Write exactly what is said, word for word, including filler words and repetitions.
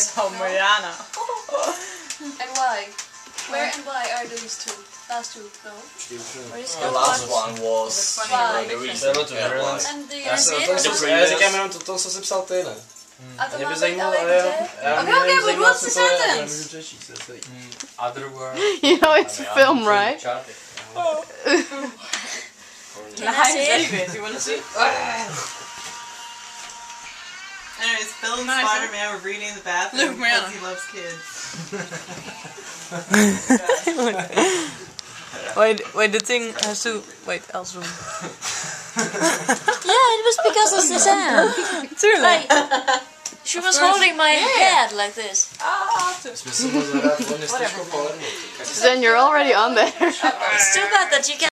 So Mariana. And why? Where and why are these two? Last two, no? The last one was Why? the reason. And the Já jsem to, reason? já říkám jenom to, to, co jsi psal ty, ne? A to Mě by má být zajímalo, ale jo. kde? Já Okay, okay, but what's the co to je, já sentence? nemůžu přečíst, to je celý. Other words. You know it's a film, right? Nice, anyway, do you want to see? Anyways, Phil and Nice, Spider-Man were reading in the bathroom Look, Mariana. because he loves kids. Wait, wait, the thing has to... Wait, Elsa. Yeah, it was because of Suzanne. Tuurlijk. Like, she was holding my head like this. Ah, Whatever. Then you're already on there. It's too bad that you can